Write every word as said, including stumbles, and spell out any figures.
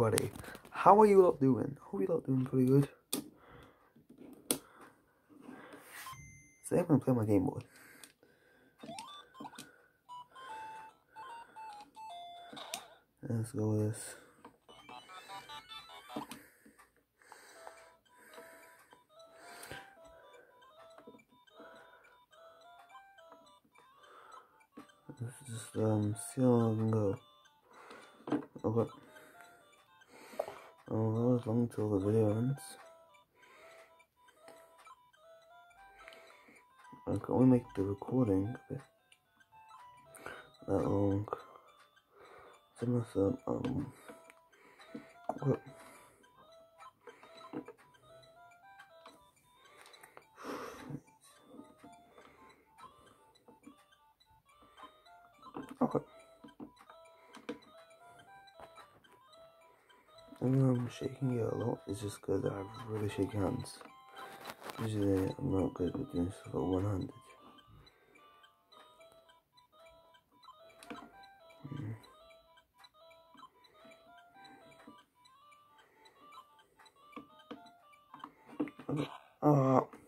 everybody. How are you lot doing? Hope you lot doing pretty good. Today I'm gonna play my Game Boy. Let's go with this. Let's just um see how long I can go. Okay. I'll go as long until the video ends. I can only make the recording a bit that long. So mess up. Um. Okay. Okay. And I'm shaking it a lot. It's just because I have really shaky hands. Usually I'm not good with doing stuff at one handed. Mm. Okay. Ah.